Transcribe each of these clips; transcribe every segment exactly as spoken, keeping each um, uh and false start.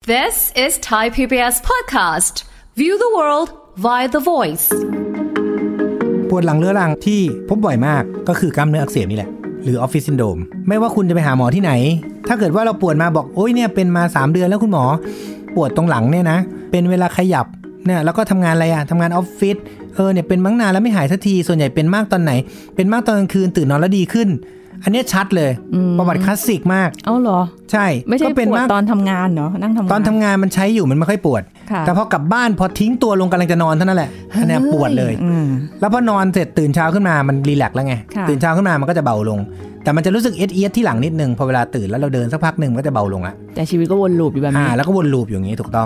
This is Thai พี บี เอส podcast. View the world via the voice. ปวดหลังเรื้อรังที่พบบ่อยมากก็คือกล้ามเนื้ออักเสบนี่แหละหรือออฟฟิศซินโดรมไม่ว่าคุณจะไปหาหมอที่ไหนถ้าเกิดว่าเราปวดมาบอกโอ๊ยเนี่ยเป็นมาสามเดือนแล้วคุณหมอปวดตรงหลังเนี่ยนะเป็นเวลาขยับเนี่ยแล้วก็ทำงานอะไรอะทำงานออฟฟิศเออเนี่ยเป็นมั้งนานแล้วไม่หายสักทีส่วนใหญ่เป็นมากตอนไหนเป็นมากตอนกลางคืนตื่นนอนแล้วดีขึ้นอันนี้ชัดเลยประวัติคลาสสิกมากเอ้าเหรอใช่ไม่ใช่ปวดตอนทำงานเนาะนั่งทำงานตอนทำงานมันใช้อยู่มันไม่ค่อยปวดแต่พอกลับบ้านพอทิ้งตัวลงกำลังจะนอนเท่านั้นแหละอันนี้ปวดเลยแล้วพอนอนเสร็จตื่นเช้าขึ้นมามันรีแลกซ์แล้วไงตื่นเช้าขึ้นมามันก็จะเบาลงแต่มันจะรู้สึกเอียดๆที่หลังนิดนึงพอเวลาตื่นแล้วเราเดินสักพักนึงมันก็จะเบาลงละแต่ชีวิตก็วนลูปอยู่แบบนี้อ่าแล้วก็วนลูปอยู่อย่างนี้ถูกต้อง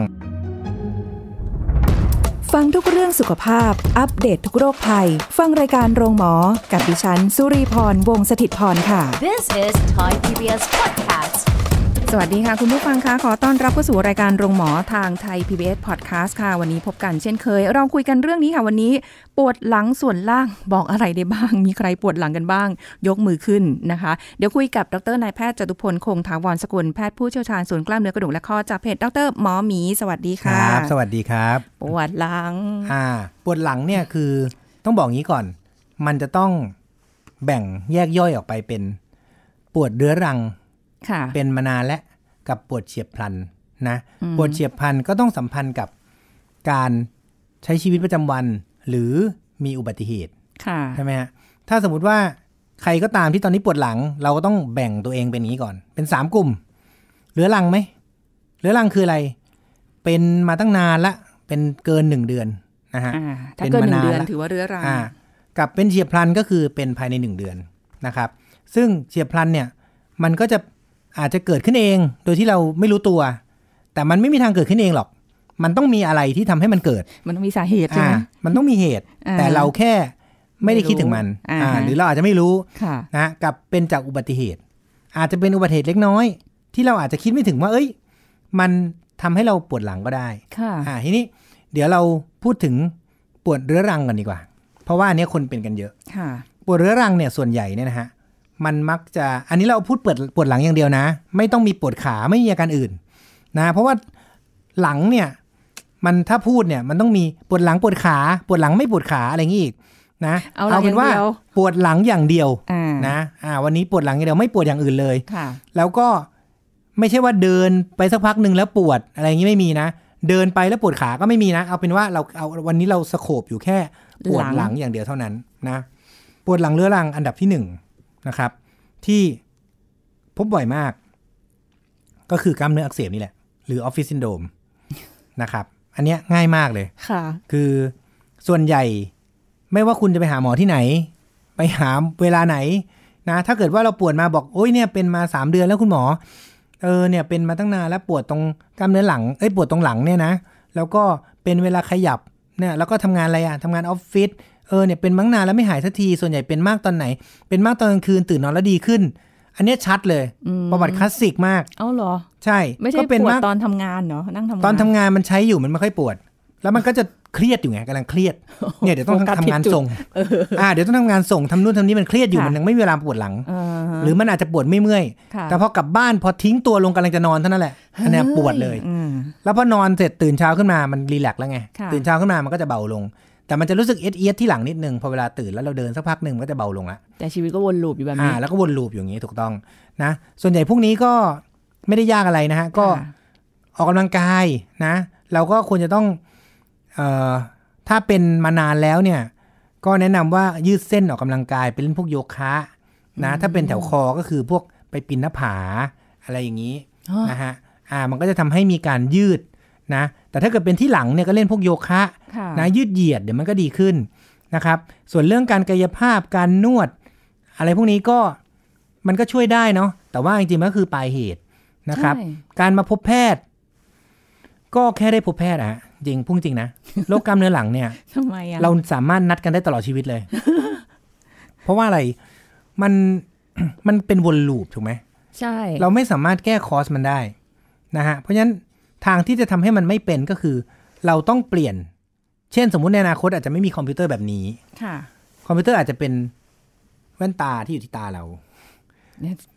ฟังทุกเรื่องสุขภาพอัปเดต ท, ทุกโรคภัยฟังรายการโรงหมอกับดิฉันสุรีพรวงศ์สถิตย์พรค่ะ This is Thai พี บี เอส podcast. สวัสดีค่ะคุณผู้ฟังคะขอต้อนรับเข้าสู่รายการโรงหมอทางไทย พี บี เอส Podcast ค่ะวันนี้พบกันเช่นเคยเราคุยกันเรื่องนี้ค่ะวันนี้ปวดหลังส่วนล่างบอกอะไรได้บ้างมีใครปวดหลังกันบ้างยกมือขึ้นนะคะเดี๋ยวคุยกับดรนายแพทย์จตุพลคงถาวรสกุลแพทย์ผู้เชี่ยวชาญศูนย์กล้ามเนื้อกระดูกและข้อจากเพจดรหมอหมีสวัสดีค่ะครับสวัสดีครับปวดหลังอ่าปวดหลังเนี่ยคือต้องบอกงี้ก่อนมันจะต้องแบ่งแยกย่อยออกไปเป็นปวดเรื้อรังเป็นมานานและกับปวดเฉียบพลันนะปวดเฉียบพลันก็ต้องสัมพันธ์กับการใช้ชีวิตประจำวันหรือมีอุบัติเหตุใช่ไหมฮะถ้าสมมุติว่าใครก็ตามที่ตอนนี้ปวดหลังเราก็ต้องแบ่งตัวเองเป็นอย่างนี้ก่อนเป็นสามกลุ่มเรื้อรังไหมเรื้อรังคืออะไรเป็นมาตั้งนานละเป็นเกินหนึ่งเดือนนะฮะถ้าเกินหนึ่งเดือนถือว่าเรื้อรังกับเป็นเฉียบพลันก็คือเป็นภายในหนึ่งเดือนนะครับซึ่งเฉียบพลันเนี่ยมันก็จะอาจจะเกิดขึ้นเองโดยที่เราไม่รู้ตัวแต่มันไม่มีทางเกิดขึ้นเองหรอกมันต้องมีอะไรที่ทำให้มันเกิดมันต้องมีสาเหตุใช่ไหมมันต้องมีเหตุแต่เราแค่ไม่ได้คิดถึงมันหรือเราอาจจะไม่รู้นะกับเป็นจากอุบัติเหตุอาจจะเป็นอุบัติเหตุเล็กน้อยที่เราอาจจะคิดไม่ถึงว่าเอ้ยมันทำให้เราปวดหลังก็ได้ทีนี้เดี๋ยวเราพูดถึงปวดเรื้อรังกันดีกว่าเพราะว่าอันนี้คนเป็นกันเยอะปวดเรื้อรังเนี่ยส่วนใหญ่เนี่ยนะฮะมันมักจะอันนี้เราพูดปวดปวดหลังอย่างเดียวนะไม่ต้องมีปวดขาไม่มีอาการอื่นนะเพราะว่าหลังเนี่ยมันถ้าพูดเนี่ยมันต้องมีปวดหลังปวดขาปวดหลังไม่ปวดขาอะไรอย่างนี้อีกนะเอา, เอาเป็นว่าปวดหลังอย่างเดียวนะอ่าวันนี้ปวดหลังอย่างเดียวไม่ปวดอย่างอื่นเลยแล้วก็ไม่ใช่ว่าเดินไปสักพักนึงแล้วปวดอะไรอย่างนี้ไม่มีนะเดินไปแล้วปวดขาก็ไม่มีนะเอาเป็นว่าเราเอาวันนี้เราสโคปอยู่แค่ปวดหลังอย่างเดียวเท่านั้นนะปวดหลังเรื้อรังอันดับที่หนึ่งนะครับที่พบบ่อยมากก็คือกล้ามเนื้ออักเสบนี่แหละหรือออฟฟิศซินโดรมนะครับอันนี้ง่ายมากเลยค่ะคือส่วนใหญ่ไม่ว่าคุณจะไปหาหมอที่ไหนไปหาเวลาไหนนะถ้าเกิดว่าเราปวดมาบอกโอ๊ยเนี่ยเป็นมาสามเดือนแล้วคุณหมอเออเนี่ยเป็นมาตั้งนานแล้วปวดตรงกล้ามเนื้อหลังเอ้ยปวดตรงหลังเนี่ยนะแล้วก็เป็นเวลาขยับเนี่ยแล้วก็ทำงานอะไรอะทำงานออฟฟิศเออเนี่ยเป็นมั้งนานแล้วไม่หายสักทีส่วนใหญ่เป็นมากตอนไหนเป็นมากตอนกลางคืนตื่นนอนแล้วดีขึ้นอันนี้ชัดเลยประวัติคลาสสิกมากเอ้าเหรอใช่ไม่ใช่ปวดตอนทำงานเนาะนั่งทำงานตอนทำงานมันใช้อยู่มันไม่ค่อยปวดแล้วมันก็จะเครียดอยู่ไงกำลังเครียดเนี่ยเดี๋ยวต้องทำงานส่งอ่าเดี๋ยวต้องทำงานส่งทำนู่นทำนี่มันเครียดอยู่มันยังไม่มีเวลาปวดหลังหรือมันอาจจะปวดไม่เมื่อยแต่พอกลับบ้านพอทิ้งตัวลงกำลังจะนอนเท่านั้นแหละอันนี้ปวดเลยแล้วพอนอนเสร็จตื่นเช้าขึ้นมามันรีแลกซ์แล้วไงตื่นเช้าขึ้นมามันก็จะเบาลงแต่มันจะรู้สึกเอียดๆที่หลังนิดนึงพอเวลาตื่นแล้วเราเดินสักพักนึงมันก็จะเบาลงละแต่ชีวิตก็วนลูปอยู่แบบนี้อ่าแล้วก็วนลูปอยู่อย่างนี้ถูกต้องนะส่วนใหญ่พวกนี้ก็ไม่ได้ยากอะไรนะฮะก็ออกกำลังกายนะเราก็ควรจะต้องเอ่อถ้าเป็นมานานแล้วเนี่ยก็แนะนำว่ายืดเส้นออกกำลังกายไปเล่นพวกโยคะนะถ้าเป็นแถวคอก็คือพวกไปปีนหน้าผาอะไรอย่างนี้นะฮะอ่ามันก็จะทำให้มีการยืดนะแต่ถ้าเกิดเป็นที่หลังเนี่ยก็เล่นพวกโยคะนะยืดเหยียดเดี๋ยวมันก็ดีขึ้นนะครับส่วนเรื่องการกายภาพการนวดอะไรพวกนี้ก็มันก็ช่วยได้เนาะแต่ว่าจริงๆก็คือปลายเหตุนะครับการมาพบแพทย์ก็แค่ได้พบแพทย์อะจริงพุ่งจริงนะโรคกล้ามเนื้อหลังเนี่ยเราสามารถนัดกันได้ตลอดชีวิตเลย เพราะว่าอะไรมันมันเป็นวนลูปถูกไหมใช่เราไม่สามารถแก้คอสมันได้นะฮะเพราะฉะนั้นทางที่จะทำให้มันไม่เป็นก็คือเราต้องเปลี่ยนเช่นสมมุติในอนาคตอาจจะไม่มีคอมพิวเตอร์แบบนี้คอมพิวเตอร์อาจจะเป็นแว่นตาที่อยู่ที่ตาเรา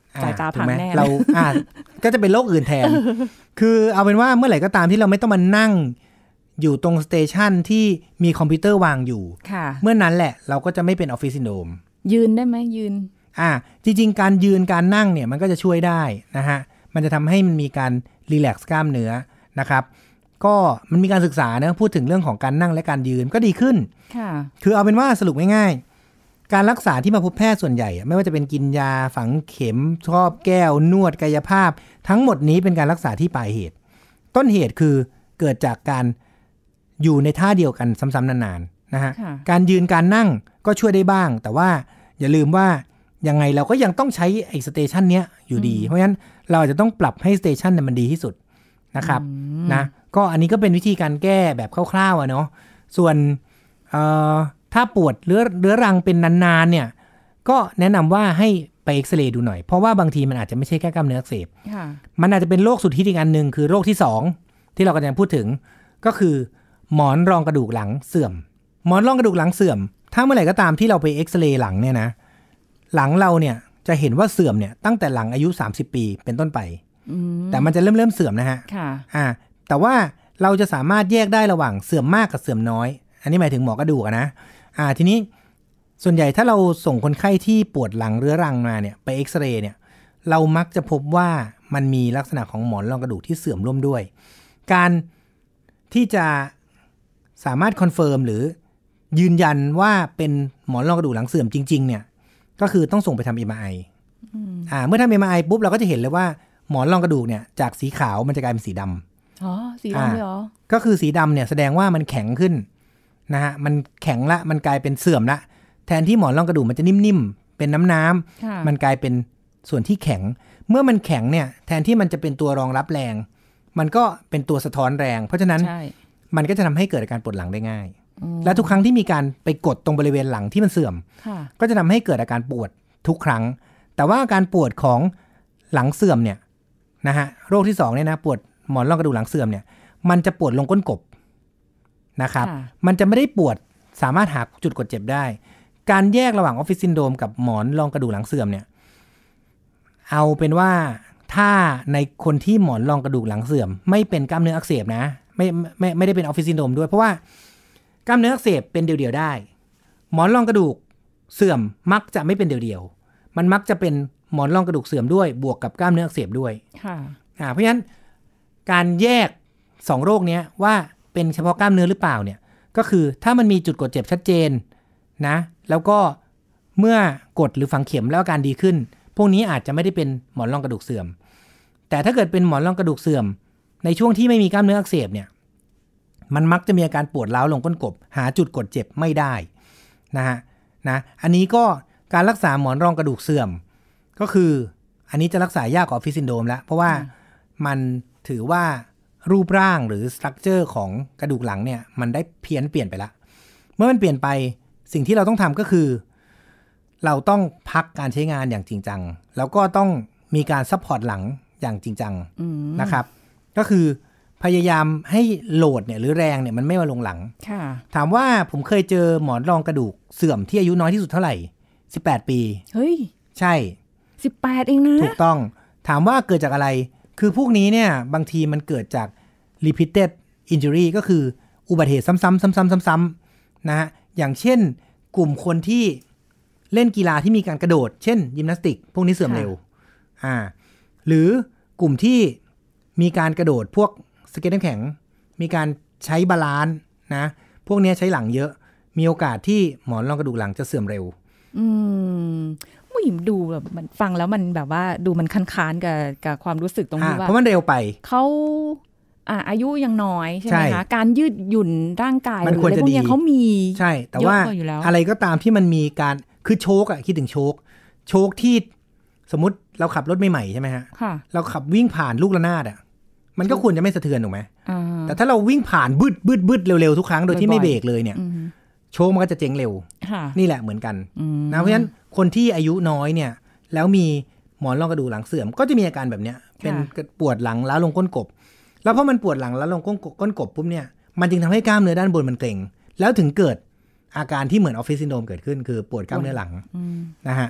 สายตาพังแน่เราอ่าก็จะเป็นโรคอื่นแทน คือเอาเป็นว่าเมื่อไหร่ก็ตามที่เราไม่ต้องมานั่งอยู่ตรงสเตชันที่มีคอมพิวเตอร์วางอยู่เมื่อนั้นแหละเราก็จะไม่เป็นออฟฟิศซินโดรมยืนได้ไหมยืนอ่าจริงๆการยืนการนั่งเนี่ยมันก็จะช่วยได้นะฮะมันจะทำให้มันมีการรีแลกซ์กล้ามเนื้อนะครับก็มันมีการศึกษานะพูดถึงเรื่องของการนั่งและการยืนก็ดีขึ้นค่ะคือเอาเป็นว่าสรุปง่ายๆการรักษาที่มาพบแพทย์ส่วนใหญ่ไม่ว่าจะเป็นกินยาฝังเข็มครอบแก้วนวดกายภาพทั้งหมดนี้เป็นการรักษาที่ปลายเหตุต้นเหตุคือเกิดจากการอยู่ในท่าเดียวกันซ้ำๆนานๆนะฮะการยืนการนั่งก็ช่วยได้บ้างแต่ว่าอย่าลืมว่ายังไงเราก็ยังต้องใช้ไอ้สเตชันเนี้ยอยู่ดีเพราะฉะนั้นเราอาจจะต้องปรับให้สเตชันเนี่ยมันดีที่สุดนะครับนะก็อันนี้ก็เป็นวิธีการแก้แบบคร่าวๆอ่ะเนาะส่วนถ้าปวดเรื้อเรื้อรังเป็นนานๆเนี่ยก็แนะนำว่าให้ไปเอ็กซเรย์ดูหน่อยเพราะว่าบางทีมันอาจจะไม่ใช่แค่กล้ามเนื้ออักเสบมันอาจจะเป็นโรคสุดฮิตอีกอันหนึ่งคือโรคที่สองที่เรากำลังพูดถึงก็คือหมอนรองกระดูกหลังเสื่อมหมอนรองกระดูกหลังเสื่อมถ้าเมื่อไหร่ก็ตามที่เราไปเอ็กซเรย์หลังเนี่ยนะหลังเราเนี่ยจะเห็นว่าเสื่อมเนี่ยตั้งแต่หลังอายุสามสิบปีเป็นต้นไปแต่มันจะเริ่มเริ่มเสื่อมนะฮะค่ะอ่าแต่ว่าเราจะสามารถแยกได้ระหว่างเสื่อมมากกับเสื่อมน้อยอันนี้หมายถึงหมอกระดูกนะอ่าทีนี้ส่วนใหญ่ถ้าเราส่งคนไข้ที่ปวดหลังเรื้อรังมาเนี่ยไปเอ็กซเรย์เนี่ยเรามักจะพบว่ามันมีลักษณะของหมอนรองกระดูกที่เสื่อมร่วมด้วยการที่จะสามารถคอนเฟิร์มหรือยืนยันว่าเป็นหมอนรองกระดูกหลังเสื่อมจริงๆเนี่ยก็คือต้องส่งไปทำ เอ็ม อาร์ ไอ อ่าเมื่อทำ เอ็ม อาร์ ไอ ปุ๊บเราก็จะเห็นเลยว่าหมอนรองกระดูกเนี่ยจากสีขาวมันจะกลายเป็นสีดำอ๋อสีดำเลยเหรอก็คือสีดำเนี่ยแสดงว่ามันแข็งขึ้นนะฮะมันแข็งละมันกลายเป็นเสื่อมละแทนที่หมอนรองกระดูกมันจะนิ่มๆเป็นน้ำๆมันกลายเป็นส่วนที่แข็งเมื่อมันแข็งเนี่ยแทนที่มันจะเป็นตัวรองรับแรงมันก็เป็นตัวสะท้อนแรงเพราะฉะนั้นมันก็จะทำให้เกิดอาการปวดหลังได้ง่ายและทุกครั้งที่มีการไปกดตรงบริเวณหลังที่มันเสื่อมก็จะทำให้เกิดอาการปวดทุกครั้งแต่ว่าอาการปวดของหลังเสื่อมเนี่ยนะฮะโรคที่สองเนี่ยนะปวดหมอนรองกระดูกหลังเสื่อมเนี่ยมันจะปวดลงก้นกบนะครับมันจะไม่ได้ปวดสามารถหาจุดกดเจ็บได้การแยกระหว่างออฟฟิศซินโดรมกับหมอนรองกระดูกหลังเสื่อมเนี่ยเอาเป็นว่าถ้าในคนที่หมอนรองกระดูกหลังเสื่อมไม่เป็นกล้ามเนื้ออักเสบนะไม่ไม่ไม่ได้เป็นออฟฟิศซินโดรมด้วยเพราะว่ากล้ามเนื้ออักเสบเป็นเดี่ยวๆได้หมอนรองกระดูกเสื่อมมักจะไม่เป็นเดี่ยวๆมันมักจะเป็นหมอนรองกระดูกเสื่อมด้วยบวกกับกล้ามเนื้ออักเสบด้วยค่ะอ่าเพราะฉะนั้นการแยกสองโรคนี้ว่าเป็นเฉพาะกล้ามเนื้อหรือเปล่าเนี่ยก็คือถ้ามันมีจุดกดเจ็บชัดเจนนะแล้วก็เมื่อกดหรือฝังเข็มแล้วอาการดีขึ้นพวกนี้อาจจะไม่ได้เป็นหมอนรองกระดูกเสื่อมแต่ถ้าเกิดเป็นหมอนรองกระดูกเสื่อมในช่วงที่ไม่มีกล้ามเนื้ออักเสบเนี่ยมันมักจะมีอาการปวดร้าวลงก้นกบหาจุดกดเจ็บไม่ได้นะฮะนะอันนี้ก็การรักษาหมอนรองกระดูกเสื่อมก็คืออันนี้จะรักษายากกว่าออฟฟิศซินโดรมแล้วเพราะว่ามันถือว่ารูปร่างหรือสตรัคเจอร์ของกระดูกหลังเนี่ยมันได้เพี้ยนเปลี่ยนไปละเมื่อมันเปลี่ยนไปสิ่งที่เราต้องทำก็คือเราต้องพักการใช้งานอย่างจริงจังแล้วก็ต้องมีการซัพพอร์ตหลังอย่างจริงจังนะครับก็คือพยายามให้โหลดเนี่ยหรือแรงเนี่ยมันไม่มาลงหลังถามว่าผมเคยเจอหมอนรองกระดูกเสื่อมที่อายุน้อยที่สุดเท่าไหร่สิบแปดปีเฮ้ยใช่สิบแปดเองนะถูกต้องถามว่าเกิดจากอะไรคือพวกนี้เนี่ยบางทีมันเกิดจาก repeated injury ก็คืออุบัติเหตุซ้ำๆซ้ำๆๆๆนะฮะอย่างเช่นกลุ่มคนที่เล่นกีฬาที่มีการกระโดดเช่นยิมนาสติกพวกนี้เสื่อมเร็วอ่าหรือกลุ่มที่มีการกระโดดพวกสเก็ตน้ำแข็งมีการใช้บาลานซ์นะพวกนี้ใช้หลังเยอะมีโอกาสที่หมอนรองกระดูกหลังจะเสื่อมเร็วอืมมุ้ยดูแบบมันฟังแล้วมันแบบว่าดูมันค้านๆกับกับความรู้สึกตรงนี้ว่าเพราะมันเร็วไปเขาอ่าอายุยังน้อยใช่ไหมคะการยืดหยุ่นร่างกายมันควรจะดีเขามีใช่แต่ว่าอะไรก็ตามที่มันมีการคือโชคอะคิดถึงโชคโชคที่สมมติเราขับรถใหม่ๆใช่ไหมฮะเราขับวิ่งผ่านลูกระนาดอะมันก็ควรจะไม่สะเทือนถูกไหมแต่ถ้าเราวิ่งผ่านบึดบึดบึดเร็วๆทุกครั้งโดยที่ไม่เบรกเลยเนี่ยโชคมันก็จะเจ๊งเร็วนี่แหละเหมือนกันนะเพราะฉะนั้นคนที่อายุน้อยเนี่ยแล้วมีหมอนรองกระดูกหลังเสื่อมก็จะมีอาการแบบเนี้ยเป็นปวดหลังล้าลงก้นกบแล้วพอมันปวดหลังล้าลงก้นกบก้นกบปุ๊บเนี่ยมันจึงทำให้กล้ามเนื้อด้านบนมันเกร็งแล้วถึงเกิดอาการที่เหมือนออฟฟิศซินโดรมเกิดขึ้นคือปวดกล้ามเนื้อหลังนะฮะ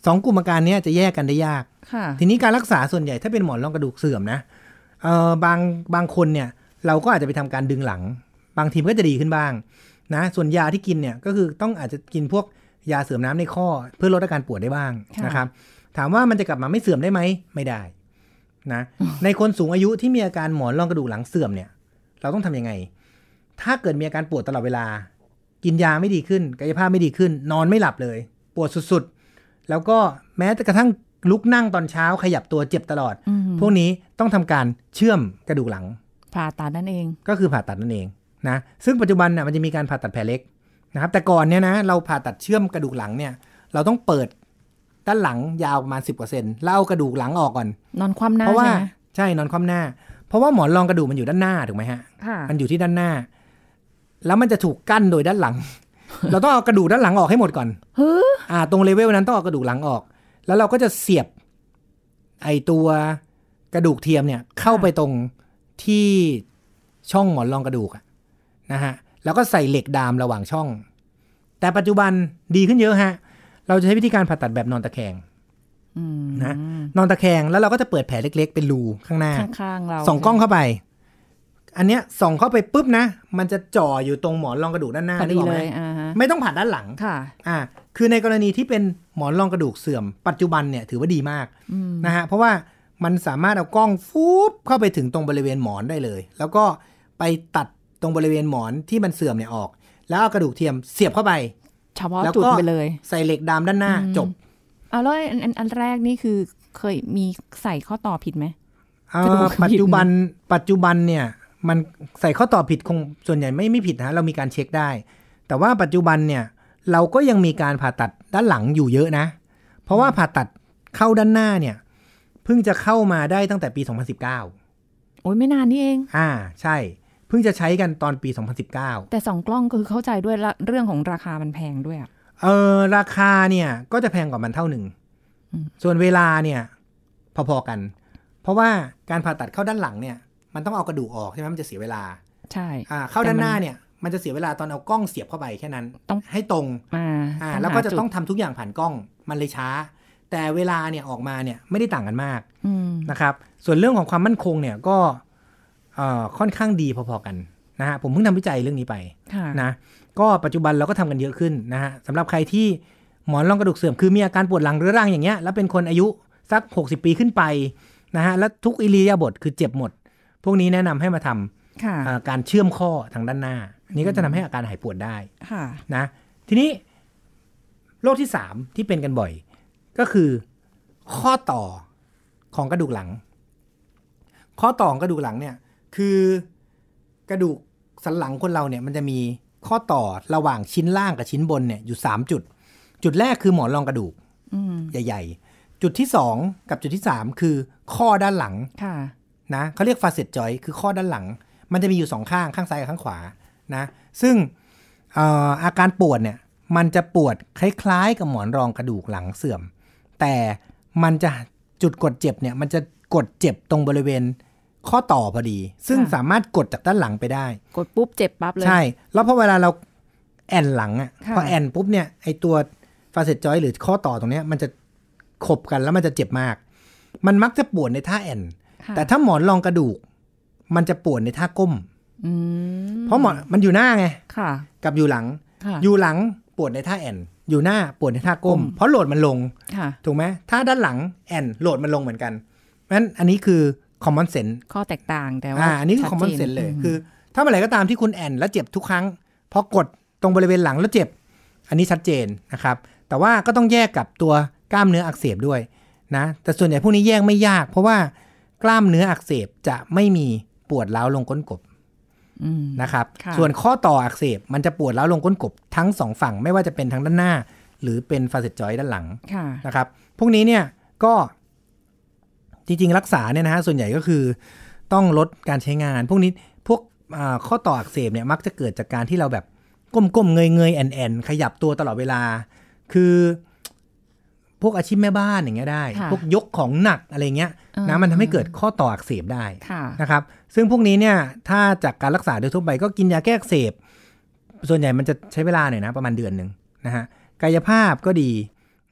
สองกลุ่มอาการนี้จะแยกกันได้ยากทีนี้การรักษาส่วนใหญ่ถ้าเป็นหมอนรองกระดูกเสื่อมนะเออบางบางคนเนี่ยเราก็อาจจะไปทำการดึงหลังบางทีก็จะดีขึ้นบ้างนะส่วนยาที่กินเนี่ยก็คือต้องอาจจะกินพวกยาเสริมน้ำในข้อเพื่อลดอาการปวดได้บ้างนะครับถามว่ามันจะกลับมาไม่เสื่อมได้ไหมไม่ได้นะ ในคนสูงอายุที่มีอาการหมอนรองกระดูกหลังเสื่อมเนี่ยเราต้องทำยังไงถ้าเกิดมีอาการปวดตลอดเวลากินยาไม่ดีขึ้นกายภาพไม่ดีขึ้นนอนไม่หลับเลยปวดสุดๆแล้วก็แม้กระทั่งลุกนั่งตอนเช้าขยับตัวเจ็บตลอดพวกนี้ต้องทำการเชื่อมกระดูกหลังผ่าตัดนั่นเองก็คือผ่าตัดนั่นเองนะซึ่งปัจจุบันน่ะมันจะมีการผ่าตัดแผลเล็กนะครับแต่ก่อนเนี่ยนะเราผ่าตัดเชื่อมกระดูกหลังเนี่ยเราต้องเปิดด้านหลังยาวประมาณ สิบเปอร์เซ็นต์ แล้วเอากระดูกหลังออกก่อนนอนคว่ำหน้าเพราะว่าใช่นอนคว่ำหน้าเพราะว่าหมอนรองกระดูกมันอยู่ด้านหน้าถูกไหมฮะมันอยู่ที่ด้านหน้าแล้วมันจะถูกกั้นโดยด้านหลัง เราต้องเอากระดูกด้านหลังออกให้หมดก่อนอ่าตรงเลเวลนั้นต้องเอากระดูกหลังออกแล้วเราก็จะเสียบไอตัวกระดูกเทียมเนี่ยเข้าไปตรงที่ช่องหมอนรองกระดูกนะฮะแล้วก็ใส่เหล็กดามระหว่างช่องแต่ปัจจุบันดีขึ้นเยอะฮะเราจะใช้วิธีการผ่าตัดแบบนอนตะแคงนะนอนตะแคงแล้วเราก็จะเปิดแผลเล็กๆเป็นรูข้างหน้าข้างๆเราส่องกล้องเข้าไปอันเนี้ยส่องเข้าไปปุ๊บนะมันจะจ่ออยู่ตรงหมอนรองกระดูกด้านหน้าพอดีเลยไม่ต้องผ่าด้านหลังค่ะอ่าคือในกรณีที่เป็นหมอนรองกระดูกเสื่อมปัจจุบันเนี่ยถือว่าดีมากนะฮะเพราะว่ามันสามารถเอากล้องฟูบเข้าไปถึงตรงบริเวณหมอนได้เลยแล้วก็ไปตัดตรงบริเวณหมอนที่มันเสื่อมเนี่ยออกแล้วเอากระดูกเทียมเสียบเข้าไปเฉพาะจุดไปเลยใส่เหล็กดามด้านหน้าจบเอาแล้วอันอันแรกนี่คือเคยมีใส่ข้อต่อผิดไหมปัจจุบันปัจจุบันเนี่ยมันใส่ข้อต่อผิดคงส่วนใหญ่ไม่ไม่ผิดนะเรามีการเช็คได้แต่ว่าปัจจุบันเนี่ยเราก็ยังมีการผ่าตัดด้านหลังอยู่เยอะนะเพราะว่าผ่าตัดเข้าด้านหน้าเนี่ยเพิ่งจะเข้ามาได้ตั้งแต่ปีสองพันสิบเก้าโอ้ยไม่นานนี่เองอ่าใช่เพิ่งจะใช้กันตอนปีสองพันสิบเก้าแต่สองกล้องก็คือเข้าใจด้วยเรื่องของราคามันแพงด้วยอ่ะเออราคาเนี่ยก็จะแพงกว่ามันเท่าหนึ่งส่วนเวลาเนี่ยพอๆกันเพราะว่าการผ่าตัดเข้าด้านหลังเนี่ยมันต้องเอากระดูกออกใช่ไหมมันจะเสียเวลาใช่อ่าเข้าด้านหน้าเนี่ยมันจะเสียเวลาตอนเอากล้องเสียบเข้าไปแค่นั้นต้องให้ตรงอ่าอ่าแล้วก็จะต้องทำทุกอย่างผ่านกล้องมันเลยช้าแต่เวลาเนี่ยออกมาเนี่ยไม่ได้ต่างกันมากนะครับส่วนเรื่องของความมั่นคงเนี่ยก็เอ่อค่อนข้างดีพอๆกันนะฮะผมเพิ่งทำวิจัยเรื่องนี้ไปนะก็ปัจจุบันเราก็ทำกันเยอะขึ้นนะฮะสำหรับใครที่หมอนรองกระดูกเสื่อมคือมีอาการปวดหลังเรื้อรังอย่างเงี้ยแล้วเป็นคนอายุสักหกสิบปีขึ้นไปนะฮะแล้วทุกอิริยาบถคือเจ็บหมดพวกนี้แนะนำให้มาทำการเชื่อมข้อทางด้านหน้านี้ก็จะทำให้อาการหายปวดได้นะทีนี้โรคที่สามที่เป็นกันบ่อยก็คือข้อต่อของกระดูกหลังข้อต่อของกระดูกหลังเนี่ยคือกระดูกสันหลังคนเราเนี่ยมันจะมีข้อต่อระหว่างชิ้นล่างกับชิ้นบนเนี่ยอยู่สามจุดจุดแรกคือหมอนรองกระดูกใหญ่ๆจุดที่สองกับจุดที่สามคือข้อด้านหลังนะเขาเรียกฟาเซตจอยคือข้อด้านหลังมันจะมีอยู่สองข้างข้างซ้ายกับข้างขวานะซึ่ง เอ่อ อาการปวดเนี่ยมันจะปวดคล้ายๆกับหมอนรองกระดูกหลังเสื่อมแต่มันจะจุดกดเจ็บเนี่ยมันจะกดเจ็บตรงบริเวณข้อต่อพอดีซึ่งสามารถกดจากด้านหลังไปได้กดปุ๊บเจ็บปั๊บเลยใช่แล้วพอเวลาเราแอนหลังอ่ะพอแอนปุ๊บเนี่ยไอตัวฟาเซตจอยหรือข้อต่อตรงเนี้ยมันจะขบกันแล้วมันจะเจ็บมากมันมักจะปวดในท่าแอนแต่ถ้าหมอนรองกระดูกมันจะปวดในท่าก้มเพราะหมอนมันอยู่หน้าไงกับอยู่หลังอยู่หลังปวดในท่าแอนอยู่หน้าปวดในท่าก้มเพราะโหลดมันลงถูกไหมถ้าด้านหลังแอนโหลดมันลงเหมือนกันเพราะฉะนั้นอันนี้คือcommon sense ข้อแตกต่างแต่ว่าอ่าอันนี้คือ common sense เลยคือถ้าเมื่อไหร่ก็ตามที่คุณแอนแล้วเจ็บทุกครั้งพอกดตรงบริเวณหลังแล้วเจ็บอันนี้ชัดเจนนะครับแต่ว่าก็ต้องแยกกับตัวกล้ามเนื้ออักเสบด้วยนะแต่ส่วนใหญ่พวกนี้แยกไม่ยากเพราะว่ากล้ามเนื้ออักเสบจะไม่มีปวดร้าวลงก้นกบนะครับส่วนข้อต่ออักเสบมันจะปวดร้าวลงก้นกบทั้งสองฝั่งไม่ว่าจะเป็นทางด้านหน้าหรือเป็นฟาเซตจอยด้านหลังนะครับพวกนี้เนี่ยก็จริงๆรักษาเนี่ยนะฮะส่วนใหญ่ก็คือต้องลดการใช้งานพวกนี้พวกข้อต่ออักเสบเนี่ยมักจะเกิดจากการที่เราแบบก้มๆเงยๆแอนๆขยับตัวตลอดเวลาคือพวกอาชีพแม่บ้านอย่างเงี้ยได้พวกยกของหนักอะไรเงี้ยนะมันทำให้เกิดข้อต่ออักเสบได้นะครับซึ่งพวกนี้เนี่ยถ้าจากการรักษาโดยทั่วไปก็กินยาแก้อักเสบส่วนใหญ่มันจะใช้เวลาหน่อยนะประมาณเดือนนึงนะฮะกายภาพก็ดี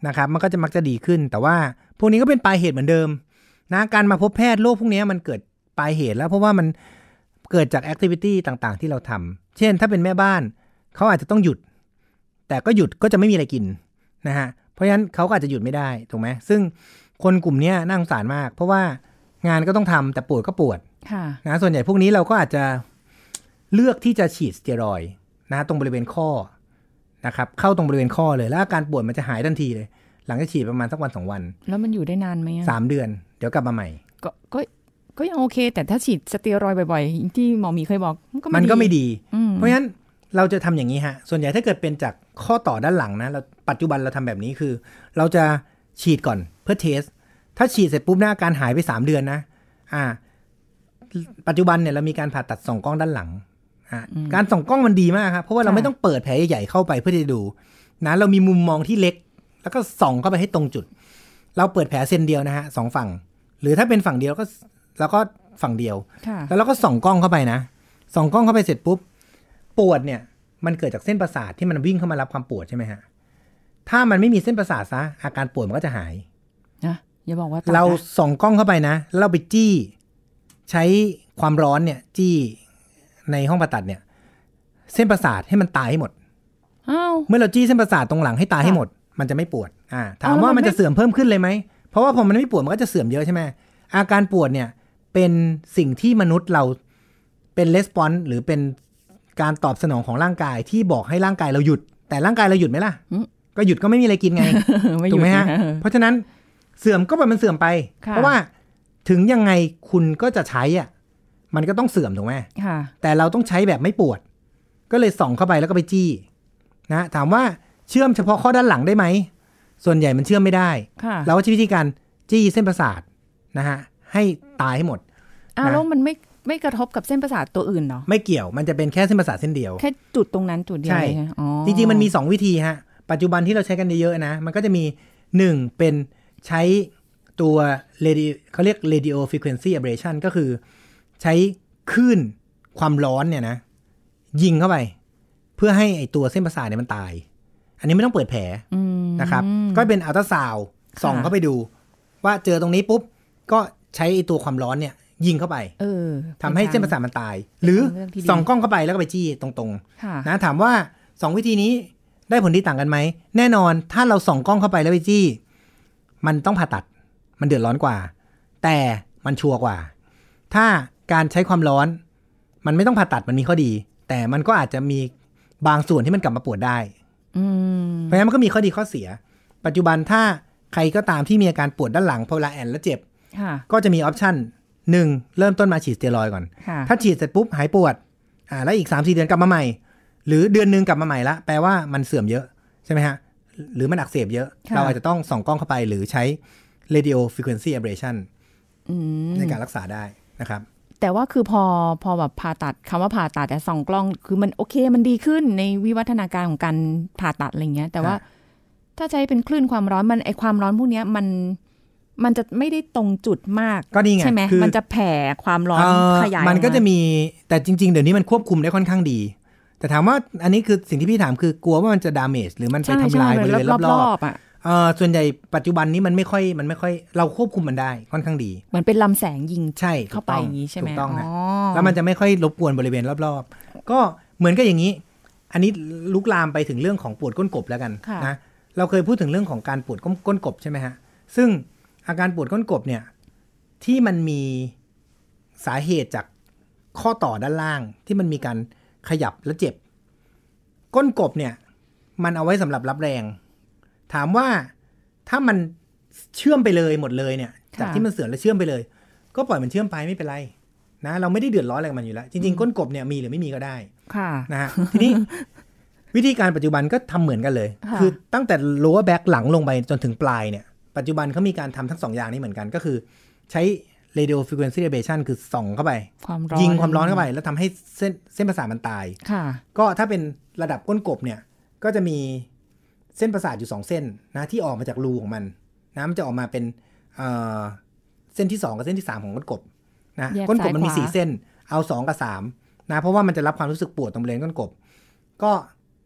นะครับมันก็จะมักจะดีขึ้นแต่ว่าพวกนี้ก็เป็นปลายเหตุเหมือนเดิมนะการมาพบแพทย์โรคพวกนี้มันเกิดปลายเหตุแล้วเพราะว่ามันเกิดจากแอคทิวิตี้ต่างๆที่เราทำเช่นถ้าเป็นแม่บ้านเขาอาจจะต้องหยุดแต่ก็หยุดก็จะไม่มีอะไรกินนะฮะเพราะฉะนั้นเขาก็อาจจะหยุดไม่ได้ถูกไหมซึ่งคนกลุ่มนี้น่าสงสารมากเพราะว่างานก็ต้องทำแต่ปวดก็ปวดนะส่วนใหญ่พวกนี้เราก็อาจจะเลือกที่จะฉีดสเตียรอยด์นะตรงบริเวณข้อนะครับเข้าตรงบริเวณข้อเลยแล้วอาการปวดมันจะหายทันทีเลยหลังจากฉีดประมาณสักวันสองวันแล้วมันอยู่ได้นานไหมสามเดือนเดี๋ยวกลับมาใหม่ก็ก็ก็ยังโอเคแต่ถ้าฉีดสเตียรอยด์บ่อยๆที่หมอมีเคยบอกมันก็ไม่ดีเพราะฉะนั้นเราจะทำอย่างนี้ฮะส่วนใหญ่ถ้าเกิดเป็นจากข้อต่อด้านหลังนะเราปัจจุบันเราทำแบบนี้คือเราจะฉีดก่อนเพื่อเทสถ้าฉีดเสร็จปุ๊บหน้าการหายไปสามเดือนนะอ่าปัจจุบันเนี่ยเรามีการผ่าตัดส่องกล้องด้านหลังอ่าการส่องกล้องมันดีมากครับเพราะว่าเราไม่ต้องเปิดแผลใหญ่เข้าไปเพื่อจะดูนะเรามีมุมมองที่เล็กแล้วก็ส่องเข้าไปให้ตรงจุดเราเปิดแผลเส้นเดียวนะฮะสองฝั่งหรือถ้าเป็นฝั่งเดียวก็แล้วก็ฝั่งเดียวแล้วเราก็ส่องกล้องเข้าไปนะส่องกล้องเข้าไปเสร็จปุ๊บปวดเนี่ยมันเกิดจากเส้นประสาทที่มันวิ่งเข้ามารับความปวดใช่ไหมฮะถ้ามันไม่มีเส้นประสาทซะอาการปวดมันก็จะหายนะอย่าบอกว่าเราส่องกล้องเข้าไปนะแล้วเราไปจี้ใช้ความร้อนเนี่ยจี้ในห้องผ่าตัดเนี่ยเส้นประสาทให้มันตายให้หมดเมื่อเราจี้เส้นประสาทตรงหลังให้ตายให้หมดมันจะไม่ปวดอ่าถามว่ามันจะเสื่อมเพิ่มขึ้นเลยไหมเพราะว่าพอมันไม่ปวดมันก็จะเสื่อมเยอะใช่ไหมอาการปวดเนี่ยเป็นสิ่งที่มนุษย์เราเป็นレスปอนส์หรือเป็นการตอบสนองของร่างกายที่บอกให้ร่างกายเราหยุดแต่ร่างกายเราหยุดไหมล่ะก็หยุดก็ไม่มีอะไรกินไง ถูกไหมฮะเพราะฉะนั้นเสื่อมก็ปล่อยมันเสื่อมไปเพราะว่าถึงยังไงคุณก็จะใช้อ่ะมันก็ต้องเสื่อมถูกไหมแต่เราต้องใช้แบบไม่ปวดก็เลยส่องเข้าไปแล้วก็ไปจี้นะถามว่าเชื่อมเฉพาะข้อด้านหลังได้ไหมส่วนใหญ่มันเชื่อมไม่ได้เราก็ใช้วิธีการจี้เส้นประสาทนะฮะให้ตายให้หมดอ้าวแล้วมันไม่ไม่กระทบกับเส้นประสาทตัวอื่นเนาะไม่เกี่ยวมันจะเป็นแค่เส้นประสาทเส้นเดียวแค่จุดตรงนั้นจุดเดียวใช่จริงๆมันมีสองวิธีฮะปัจจุบันที่เราใช้กันเยอะๆนะมันก็จะมีหนึ่งเป็นใช้ตัว radio เขาเรียก radio frequency ablation ก็คือใช้คลื่นความร้อนเนี่ยนะยิงเข้าไปเพื่อให้ไอตัวเส้นประสาทเนี่ยมันตายอันนี้ไม่ต้องเปิดแผลนะครับก็เป็นอัลตราซาวด์ส่องเข้าไปดูว่าเจอตรงนี้ปุ๊บก็ใช้ไอตัวความร้อนเนี่ยยิงเข้าไปทำให้เส้นประสาทมันตายหรือส่องกล้องเข้าไปแล้วก็ไปจี้ตรงๆนะถามว่าสองวิธีนี้ได้ผลที่ต่างกันไหมแน่นอนถ้าเราส่องกล้องเข้าไปแล้วไปจี้มันต้องผ่าตัดมันเดือดร้อนกว่าแต่มันชัวร์กว่าถ้าการใช้ความร้อนมันไม่ต้องผ่าตัดมันมีข้อดีแต่มันก็อาจจะมีบางส่วนที่มันกลับมาปวดได้เพราะฉะนั้นมันก็มีข้อดีข้อเสียปัจจุบันถ้าใครก็ตามที่มีอาการปวดด้านหลังพอเวลาแอนแล้วเจ็บก็จะมีออปชั่นหนึ่งเริ่มต้นมาฉีดสเตียรอยด์ก่อนถ้าฉีดเสร็จปุ๊บหายปวดอ่าแล้วอีก สามถึงสี่ เดือนกลับมาใหม่หรือเดือนนึงกลับมาใหม่ละแปลว่ามันเสื่อมเยอะใช่ไหมฮะหรือมันอักเสบเยอะเราอาจจะต้องส่องกล้องเข้าไปหรือใช้ radio frequency ablation ในการรักษาได้นะครับแต่ว่าคือพอพอแบบผ่าตัดคำว่าผ่าตัดแต่ส่องกล้องคือมันโอเคมันดีขึ้นในวิวัฒนาการของการผ่าตัดอะไรเงี้ยแต่ว่าถ้าใช้เป็นคลื่นความร้อนมันไอความร้อนพวกนี้มันมันจะไม่ได้ตรงจุดมากก็นี่ไงใช่ไหมมันจะแผ่ความร้อนขยายมันก็จะมีแต่จริงๆเดี๋ยวนี้มันควบคุมได้ค่อนข้างดีแต่ถามว่าอันนี้คือสิ่งที่พี่ถามคือกลัวว่ามันจะดาเมจหรือมันไปทำลายบริเวณรอบๆอ่ะเออส่วนใหญ่ปัจจุบันนี้มันไม่ค่อยมันไม่ค่อยเราควบคุมมันได้ค่อนข้างดีเหมือนเป็นลำแสงยิงใช่เข้าไปอย่างนี้ใช่ไหมถูกต้องนะแล้วมันจะไม่ค่อยรบกวนบริเวณรอบๆก็เหมือนกับอย่างนี้อันนี้ลุกลามไปถึงเรื่องของปวดก้นกบแล้วกันนะเราเคยพูดถึงเรื่องของการปวดก้นกบใช่ไหมฮะซึ่งอาการปวดก้นกบเนี่ยที่มันมีสาเหตุจากข้อต่อด้านล่างที่มันมีการขยับและเจ็บก้นกบเนี่ยมันเอาไว้สำหรับรับแรงถามว่าถ้ามันเชื่อมไปเลยหมดเลยเนี่ยจากที่มันเสื่อมแล้วเชื่อมไปเลยก็ปล่อยมันเชื่อมไปไม่เป็นไรนะเราไม่ได้เดือดร้อนอะไรกับมันอยู่แล้วจริงๆก้นกบเนี่ยมีหรือไม่มีก็ได้นะฮะทีนี้วิธีการปัจจุบันก็ทำเหมือนกันเลยคือตั้งแต่ lower back หลังลงไปจนถึงปลายเนี่ยปัจจุบันเขามีการทำทั้งสองอย่างนี้เหมือนกันก็คือใช้ radio frequency ablation คือส่องเข้าไปยิงความร้อนเข้าไปแล้วทำให้เส้นเส้นประสาทมันตายก็ถ้าเป็นระดับก้นกบเนี่ยก็จะมีเส้นประสาทอยู่สองเส้นนะที่ออกมาจากรูของมันนะมันจะออกมาเป็นเอ่อเส้นที่สองกับเส้นที่สามของก้นกบนะก้นกบมันมีสี่เส้นเอาสองกับสามนะเพราะว่ามันจะรับความรู้สึกปวดตรงบริเวณก้นกบก็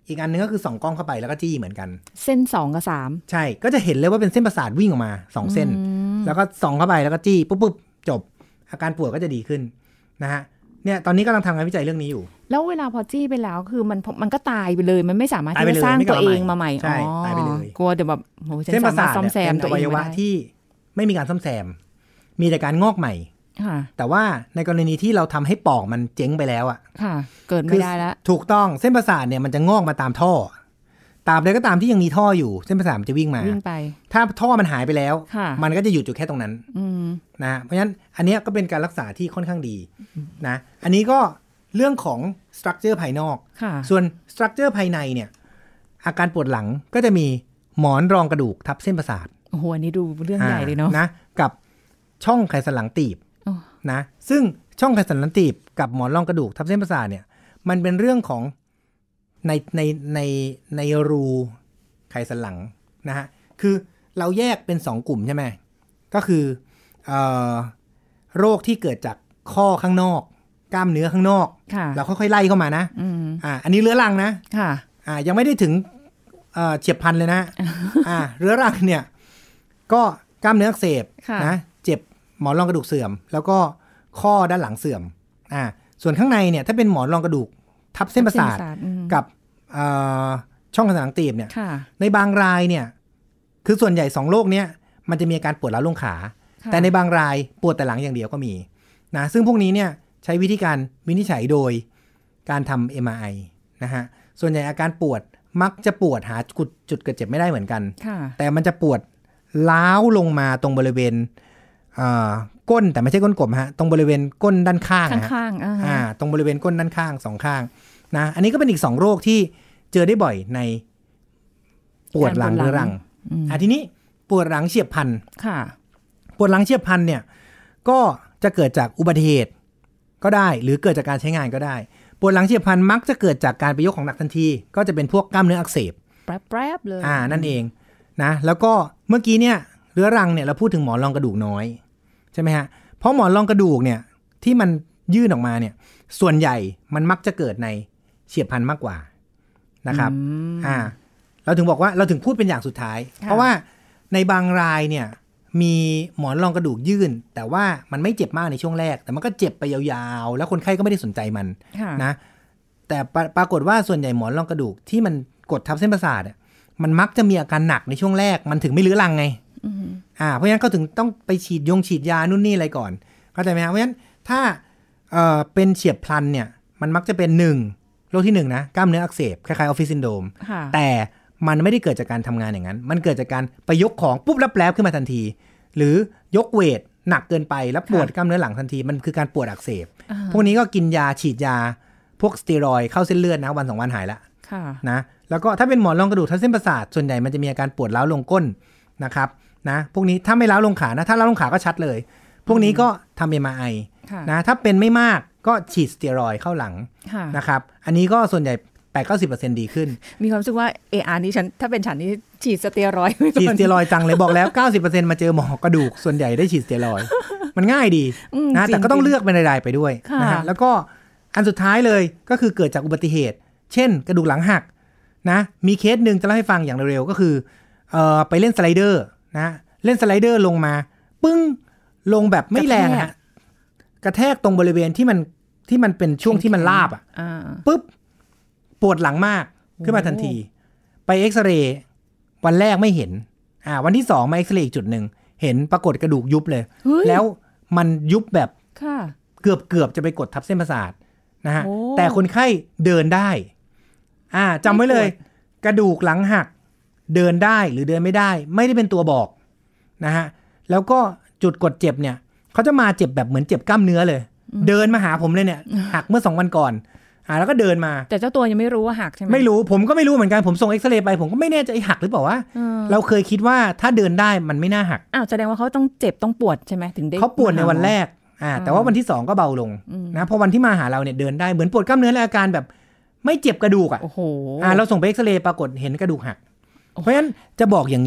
อีกอันนึงก็คือส่องกล้องเข้าไปแล้วก็จี้เหมือนกันเส้นสองกับสามใช่ก็จะเห็นเลยว่าเป็นเส้นประสาทวิ่งออกมาสองเส้นแล้วก็ส่องเข้าไปแล้วก็จี้ปุ๊บปุ๊บจบอาการปวดก็จะดีขึ้นนะฮะเนี่ยตอนนี้กำลังทำงานวิจัยเรื่องนี้อยู่แล้วเวลาพอจี้ไปแล้วคือมันมันก็ตายไปเลยมันไม่สามารถที่จะสร้างตัวเองมาใหม่ใช่ตายไปเลยกลัวเดี๋ยวแบบโหเส้นประสาทซ่อมแซมตัวเองไม่ได้ที่ไม่มีการซ่อมแซมมีแต่การงอกใหม่แต่ว่าในกรณีที่เราทำให้ปอกมันเจ๊งไปแล้วอ่ะเกิดไม่ได้แล้วถูกต้องเส้นประสาทเนี่ยมันจะงอกมาตามท่อตามใดก็ตามที่ยังมีท่ออยู่เส้นประสาทมันจะวิ่งมาวิ่งไปถ้าท่อมันหายไปแล้วมันก็จะหยุดอยู่แค่ตรงนั้นนะเพราะฉะนั้นอันนี้ก็เป็นการรักษาที่ค่อนข้างดีนะอันนี้ก็เรื่องของสตรัคเจอร์ภายนอกส่วนสตรัคเจอร์ภายในเนี่ยอาการปวดหลังก็จะมีหมอนรองกระดูกทับเส้นประสาทโอ้โหอันนี้ดูเรื่องใหญ่เลยเนาะนะกับช่องไขสันหลังตีบนะซึ่งช่องไขสันหลังตีบกับหมอนรองกระดูกทับเส้นประสาทเนี่ยมันเป็นเรื่องของในในในในรูไขสันหลังนะฮะคือเราแยกเป็นสองกลุ่มใช่ไหมก็คือเอ่อโรคที่เกิดจากข้อข้างนอกกล้ามเนื้อข้างนอกเราค่อยๆไล่เข้ามานะอ่าอันนี้เรื้อรังนะอ่ายังไม่ได้ถึงเอ่อเฉียบพลันเลยนะอ่าเรื้อรังเนี่ยก็กล้ามเนื้ออักเสบนะเจ็บหมอนรองกระดูกเสื่อมแล้วก็ข้อด้านหลังเสื่อมอ่าส่วนข้างในเนี่ยถ้าเป็นหมอนรองกระดูกทับเส้นประสาทกับช่องไขสันหลังตีบเนี่ยในบางรายเนี่ยคือส่วนใหญ่สองโรคเนี้ยมันจะมีอาการปวดร้าวลงขาแต่ในบางรายปวดแต่หลังอย่างเดียวก็มีนะซึ่งพวกนี้เนี่ยใช้วิธีการวินิจฉัยโดยการทำ เอ็ม อาร์ ไอ นะฮะส่วนใหญ่อาการปวดมักจะปวดหาจุดจุดเกิดเจ็บไม่ได้เหมือนกันแต่มันจะปวดล้าวลงมาตรงบริเวณก้นแต่ไม่ใช่ก้นกบฮะตรงบริเวณก้นด้านข้างข้างอ่าตรงบริเวณก้นด้านข้างสองข้างนะอันนี้ก็เป็นอีกสองโรคที่เจอได้บ่อยในปวดหลังเรื้อรังอ่ะทีนี้ปวดหลังเฉียบพลันค่ะปวดหลังเฉียบพลันเนี่ยก็จะเกิดจากอุบัติเหตุก็ได้หรือเกิดจากการใช้งานก็ได้ปวดหลังเฉียบพลันมักจะเกิดจากการไปยกของหนักทันทีก็จะเป็นพวกกล้ามเนื้ออักเสบแป๊บๆเลยอ่านั่นเองนะแล้วก็เมื่อกี้เนี่ยเรื้อรังเนี่ยเราพูดถึงหมอนรองกระดูกน้อยใช่ไหมฮะเพราะหมอนรองกระดูกเนี่ยที่มันยื่นออกมาเนี่ยส่วนใหญ่มันมักจะเกิดในเฉียบพลันมากกว่านะครับอ่าเราถึงบอกว่าเราถึงพูดเป็นอย่างสุดท้ายเพราะว่าในบางรายเนี่ยมีหมอนรองกระดูกยื่นแต่ว่ามันไม่เจ็บมากในช่วงแรกแต่มันก็เจ็บไปยาวๆแล้วคนไข้ก็ไม่ได้สนใจมันนะแต่ป ปรากฏว่าส่วนใหญ่หมอนรองกระดูกที่มันกดทับเส้นประสาทมันมักจะมีอาการหนักในช่วงแรกมันถึงไม่เรื้อรังไงอ่าเพราะฉะนั้นเขาถึงต้องไปฉีดยงฉีดยานู่นนี่อะไรก่อนเข้าใจไหมครับเพราะฉะนั้นถ้าเอ่อเป็นเฉียบพลันเนี่ยมันมักจะเป็นหนึ่งโรคที่หนึ่งนะกล้ามเนื้ออักเสบคล้ายๆออฟฟิศซินโดรมแต่มันไม่ได้เกิดจากการทำงานอย่างนั้นมันเกิดจากการไปยกของปุ๊บแล้วแปลบขึ้นมาทันทีหรือยกเวทหนักเกินไปแล้วปวดกล้ามเนื้อหลังทันทีมันคือการปวดอักเสบพวกนี้ก็กินยาฉีดยาพวกสเตียรอยด์เข้าเส้นเลือดนะวันสองวันหายละนะแล้วก็ถ้าเป็นหมอนรองกระดูกทับเส้นประสาทส่วนใหญ่มันจะมีอาการปวดร้าวลงก้นนะครับนะพวกนี้ถ้าไม่ร้าวลงขานะถ้าร้าวลงขาก็ชัดเลยพวกนี้ก็ทำ เอ็ม อาร์ ไอ นะถ้าเป็นไม่มากก็ฉีดสเตียรอยด์เข้าหลังนะครับอันนี้ก็ส่วนใหญ่ แปดถึงเก้าสิบเปอร์เซ็นต์ ดีขึ้นมีความรู้สึกว่า เอ อาร์ นี่ฉันถ้าเป็นฉันนี่ฉีดสเตียรอยด์ฉีดสเตียรอยด์จังเลยบอกแล้ว เก้าสิบเปอร์เซ็นต์ มาเจอหมอกระดูกส่วนใหญ่ได้ฉีดสเตียรอยด์มันง่ายดีนะแต่ก็ต้องเลือกเป็นรายๆไปด้วยนะฮะแล้วก็อันสุดท้ายเลยก็คือเกิดจากอุบัติเหตุเช่นกระดูกหลังหักนะมีเคสนึงจะเล่าให้ฟังอย่างเร็วๆก็คือเอ่อไปเล่นสไลเดอร์นะเล่นสไลเดอร์ลงมาปึ้งลงแบบไม่แรงฮะกระแทกตรงบริเวณที่มันที่มันเป็นช่วงที่มันลาบอ่ะปุ๊บปวดหลังมากขึ้นมาทันทีไปเอ็กซเรย์วันแรกไม่เห็นอ่าวันที่สองมาเอ็กซเรย์อีกจุดหนึ่งเห็นปรากฏกระดูกยุบเลยแล้วมันยุบแบบเกือบเกือบจะไปกดทับเส้นประสาทนะฮะแต่คนไข้เดินได้อ่าจำไว้เลยกระดูกหลังหักเดินได้หรือเดินไม่ได้ไม่ได้เป็นตัวบอกนะฮะแล้วก็จุดกดเจ็บเนี่ยเขาจะมาเจ็บแบบเหมือนเจ็บกล้ามเนื้อเลยเดินมาหาผมเลยเนี่ยหักเมื่อสองวันก่อนอ่าแล้วก็เดินมาแต่เจ้าตัวยังไม่รู้ว่าหักใช่ไหมไม่รู้ผมก็ไม่รู้เหมือนกันผมส่งเอ็กซเรย์ไปผมก็ไม่แน่ใจหักหรือเปล่าวะเราเคยคิดว่าถ้าเดินได้มันไม่น่าหักอ้าวแสดงว่าเขาต้องเจ็บต้องปวดใช่ไหมถึงได้เขาปวดในวันแรกอ่าแต่ว่าวันที่สองก็เบาลงนะพอวันที่มาหาเราเนี่ยเดินได้เหมือนปวดกล้ามเนื้อและอาการแบบไม่เจ็บกระดูกอ่ะโอ้โหอ่าเราส่งไปเอ็กซเรย์ปรากฏเห็นกระดูกหักเพราะฉะนั้นจะบอกอย่างนี้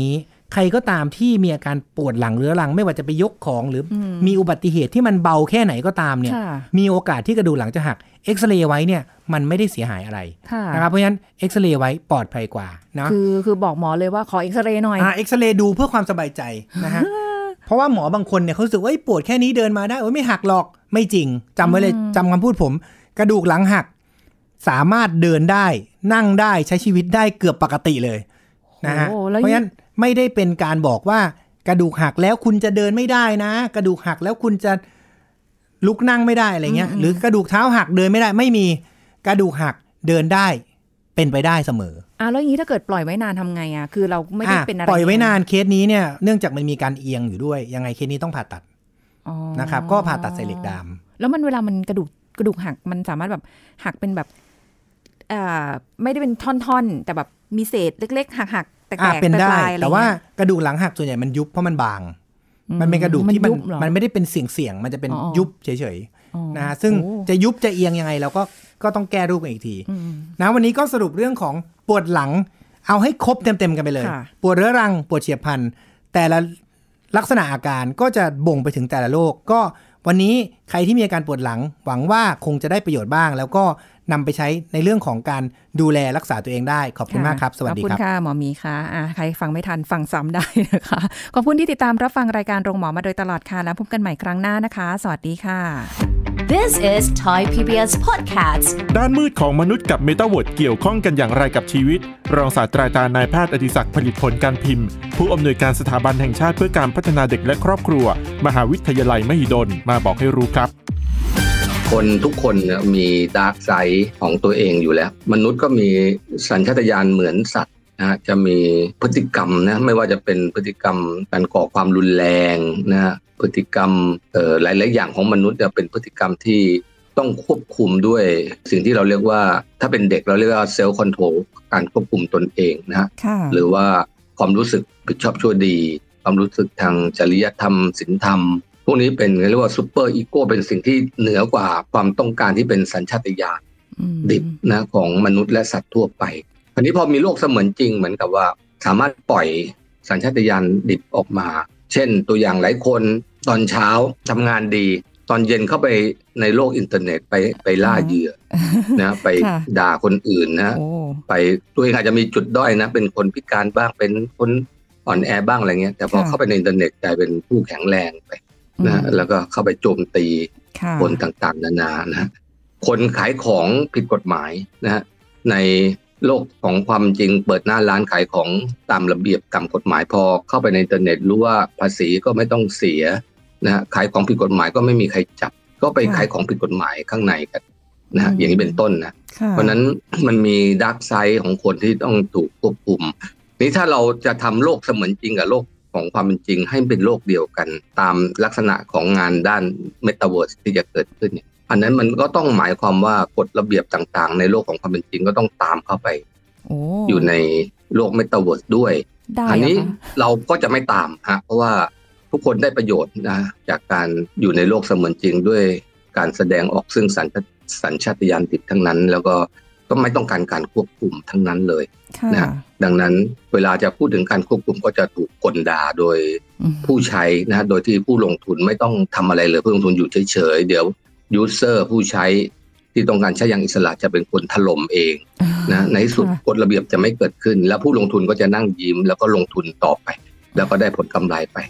ใครก็ตามที่มีอาการปวดหลังเรื้อรังไม่ว่าจะไปยกของหรือมีอุบัติเหตุที่มันเบาแค่ไหนก็ตามเนี่ยมีโอกาสที่กระดูกหลังจะหักเอ็กซเรย์ไว้เนี่ยมันไม่ได้เสียหายอะไรนะครับเพราะฉะนั้นเอ็กซเรย์ไว้ปลอดภัยกว่าเนาะคือคือบอกหมอเลยว่าขอเอ็กซเรย์หน่อยอ่าเอ็กซเรย์ดูเพื่อความสบายใจนะฮะ เพราะว่าหมอบางคนเนี่ยเขารู้สึกว่าปวดแค่นี้เดินมาได้โอ้ยไม่หักหรอกไม่จริงจำไว้เลยจำคำพูดผมกระดูกหลังหักสามารถเดินได้นั่งได้ใช้ชีวิตได้เกือบปกติเลยนะฮะเพราะฉะนั้นไม่ได้เป็นการบอกว่ากระดูกหักแล้วคุณจะเดินไม่ได้นะกระดูกหักแล้วคุณจะลุกนั่งไม่ได้อะไรเงี้ยหรือกระดูกเท้าหักเดินไม่ได้ไม่มีกระดูกหักเดินได้เป็นไปได้เสมออ่ะแล้วอย่างนี้ถ้าเกิดปล่อยไว้นานทำไงอ่ะคือเราไม่ได้เป็นอะไรปล่อยไว้นานเคสนี้เนี่ยเนื่องจากมันมีการเอียงอยู่ด้วยยังไงเคสนี้ต้องผ่าตัดนะครับก็ผ่าตัดใส่เหล็กดามแล้วมันเวลามันกระดูกกระดูกหักมันสามารถแบบหักเป็นแบบอ่าไม่ได้เป็นท่อนๆแต่แบบมีเศษเล็กๆหักๆแตกๆเป็นได้แต่ว่ากระดูกหลังหักส่วนใหญ่มันยุบเพราะมันบางมันเป็นกระดูกที่มันมันไม่ได้เป็นเสี่ยงๆมันจะเป็นยุบเฉยๆนะซึ่งจะยุบจะเอียงยังไงเราก็ก็ต้องแก้รูปกันอีกทีนะวันนี้ก็สรุปเรื่องของปวดหลังเอาให้ครบเต็มๆกันไปเลยปวดเรื้อรังปวดเฉียบพลันแต่ละลักษณะอาการก็จะบ่งไปถึงแต่ละโรคก็วันนี้ใครที่มีอาการปวดหลังหวังว่าคงจะได้ประโยชน์บ้างแล้วก็นำไปใช้ในเรื่องของการดูแลรักษาตัวเองได้ขอบคุณมากครับสวัสดีครับขอบคุณค่ะหมอมีค่ะอ่าใครฟังไม่ทันฟังซ้ำได้นะคะขอบคุณที่ติดตามรับฟังรายการโรงหมอมาโดยตลอดค่ะแล้วพบกันใหม่ครั้งหน้านะคะสวัสดีค่ะ This is Thai พี บี เอส Podcast ด้านมืดของมนุษย์กับเมตาเวิร์ดเกี่ยวข้องกันอย่างไรกับชีวิตรองศาสตราจารย์นายแพทย์อดิศักดิ์ผลิตผลการพิมพ์ผู้อำนวยการสถาบันแห่งชาติเพื่อการพัฒนาเด็กและครอบครัวมหาวิทยาลัยมหิดลมาบอกให้รู้ครับคนทุกคนมีดาร์กไซด์ของตัวเองอยู่แล้วมนุษย์ก็มีสัญชาตญาณเหมือนสัตว์นะจะมีพฤติกรรมนะไม่ว่าจะเป็นพฤติกรรมการก่อความรุนแรงนะพฤติกรรมเอ่อหลายๆอย่างของมนุษย์จะเป็นพฤติกรรมที่ต้องควบคุมด้วยสิ่งที่เราเรียกว่าถ้าเป็นเด็กเราเรียกว่าเซลล์คอนโทรลการควบคุมตนเองนะหรือว่าความรู้สึกผิดชอบชั่วดีความรู้สึกทางจริยธรรมศีลธรรมพวกนี้เป็นเรียกว่าซูเปอร์อีโก้เป็นสิ่งที่เหนือกว่าความต้องการที่เป็นสัญชาตญาณดิบนะของมนุษย์และสัตว์ทั่วไปอันนี้พอมีโลกเสมือนจริงเหมือนกับว่าสามารถปล่อยสัญชาตญาณดิบออกมาเช่นตัวอย่างหลายคนตอนเช้าทำงานดีตอนเย็นเข้าไปในโลกอินเทอร์เน็ตไปไปล่าเหยื่อนะไปด่าคนอื่นนะไปตัวเองอาจจะมีจุดด้อยนะเป็นคนพิการบ้างเป็นคนอ่อนแอบ้างอะไรเงี้ยแต่พอเข้าไปในอินเทอร์เน็ตกลายเป็นผู้แข็งแรงไปนะแล้วก็เข้าไปโจมตีคนต่างๆนานานะคนขายของผิดกฎหมายนะในโลกของความจริงเปิดหน้าร้านขายของตามระเบียบตามกฎหมายพอเข้าไปในอินเทอร์เน็ตรู้ว่าภาษีก็ไม่ต้องเสียนะขายของผิดกฎหมายก็ไม่มีใครจับก็ไปขายของผิดกฎหมายข้างในกันนะอย่างนี้เป็นต้นนะเพราะนั้นมันมีดาร์กไซด์ของคนที่ต้องถูกควบคุมนี้ถ้าเราจะทำโลกเสมือนจริงกับโลกของความเป็นจริงให้เป็นโลกเดียวกันตามลักษณะของงานด้านเมตาเวิร์สที่จะเกิดขึ้นเนี่ยอันนั้นมันก็ต้องหมายความว่ากฎระเบียบต่างๆในโลกของความเป็นจริงก็ต้องตามเข้าไป อ, อยู่ในโลกเมตาเวิร์สด้วยอันนี้เราก็จะไม่ตามฮะเพราะว่าทุกคนได้ประโยชน์นะจากการอยู่ในโลกเสมือนจริงด้วยการแสดงออกซึ่งสัญสัญชาตญาณดิบทั้งนั้นแล้วก็ก็ไม่ต้องการการควบคุมทั้งนั้นเลยนะดังนั้นเวลาจะพูดถึงการควบคุมก็จะถูกกลด่าโดยผู้ใช้นะโดยที่ผู้ลงทุนไม่ต้องทำอะไรเลยผู้ลงทุนอยู่เฉยๆเดี๋ยวยูเซอร์ผู้ใช้ที่ต้องการใช้อย่างอิสระจะเป็นคนถล่มเองนะในที่สุดกฎระเบียบจะไม่เกิดขึ้นแล้วผู้ลงทุนก็จะนั่งยิ้มแล้วก็ลงทุนต่อไปแล้วก็ได้ผลกำไรไป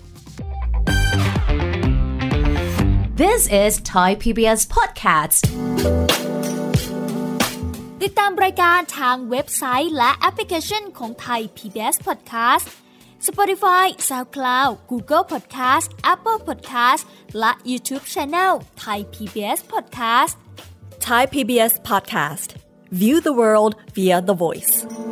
This is Thai พี บี เอส Podcast ติดตามรายการทางเว็บไซต์และแอปพลิเคชันของ Thai พี บี เอส Podcast Spotify, SoundCloud, Google Podcast, Apple Podcast และ YouTube Channel Thai พี บี เอส Podcast Thai พี บี เอส Podcast View the world via the voice